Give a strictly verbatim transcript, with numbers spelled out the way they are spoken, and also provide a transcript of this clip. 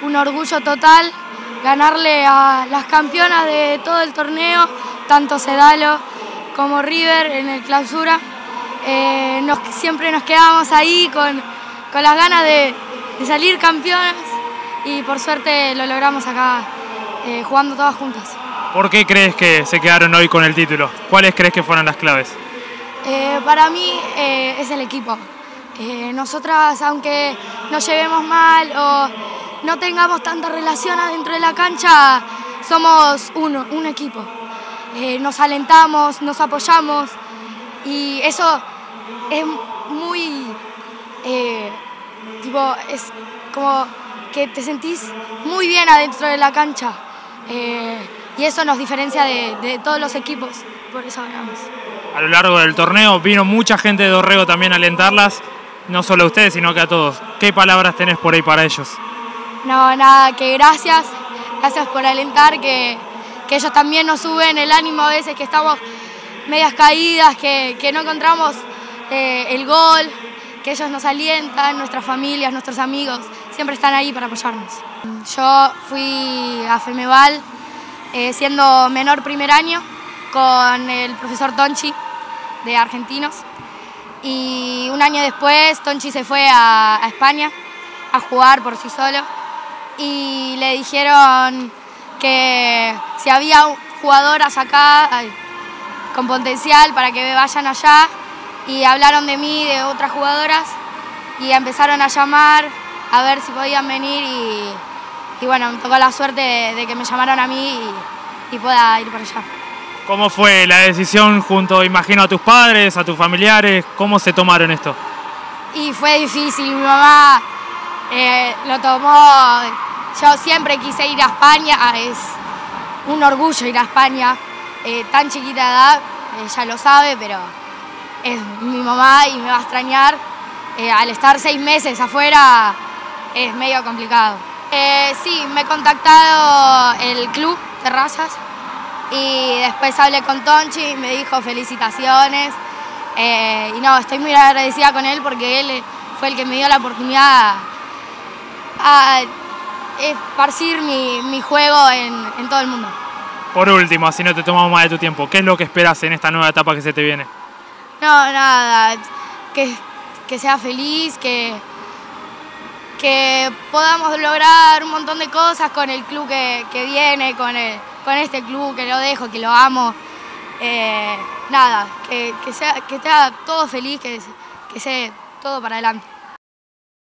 un orgullo total ganarle a las campeonas de todo el torneo, tanto Sedalo como River en el clausura. Eh, nos, siempre nos quedamos ahí con, con las ganas de, de salir campeonas y por suerte lo logramos acá eh, jugando todas juntas. ¿Por qué crees que se quedaron hoy con el título? ¿Cuáles crees que fueron las claves? Eh, para mí eh, es el equipo. Eh, nosotras, aunque nos llevemos mal o no tengamos tanta relación adentro de la cancha, somos uno, un equipo. Eh, nos alentamos, nos apoyamos y eso es muy, eh, tipo, es como que te sentís muy bien adentro de la cancha eh, y eso nos diferencia de, de todos los equipos, por eso ganamos. A lo largo del torneo vino mucha gente de Dorrego también a alentarlas, no solo a ustedes, sino que a todos. ¿Qué palabras tenés por ahí para ellos? No, nada, que gracias, gracias por alentar, que, que ellos también nos suben el ánimo a veces, que estamos medias caídas, que, que no encontramos eh, el gol, que ellos nos alientan, nuestras familias, nuestros amigos, siempre están ahí para apoyarnos. Yo fui a Femeval eh, siendo menor primer año con el profesor Tonchi de Argentinos y un año después Tonchi se fue a, a España a jugar por sí solo y le dijeron que si había jugadoras acá ay, con potencial para que vayan allá y hablaron de mí, de otras jugadoras y empezaron a llamar a ver si podían venir y, y bueno, me tocó la suerte de, de que me llamaron a mí y, y pueda ir por allá. ¿Cómo fue la decisión junto, imagino, a tus padres, a tus familiares? ¿Cómo se tomaron esto? Y fue difícil, mi mamá eh, lo tomó, yo siempre quise ir a España, es un orgullo ir a España, eh, tan chiquita de edad, ella lo sabe, pero es mi mamá y me va a extrañar, eh, al estar seis meses afuera es medio complicado. Eh, sí, me he contactado el club Terrazas y después hablé con Tonchi y me dijo felicitaciones eh, y no, estoy muy agradecida con él porque él fue el que me dio la oportunidad a esparcir mi, mi juego en, en todo el mundo. Por último, así no te tomamos más de tu tiempo, ¿qué es lo que esperas en esta nueva etapa que se te viene? No, nada, que, que sea feliz, que, que podamos lograr un montón de cosas con el club que, que viene, con, el, con este club que lo dejo, que lo amo. Eh, nada, que, que, sea, que esté todo feliz, que, que sea todo para adelante.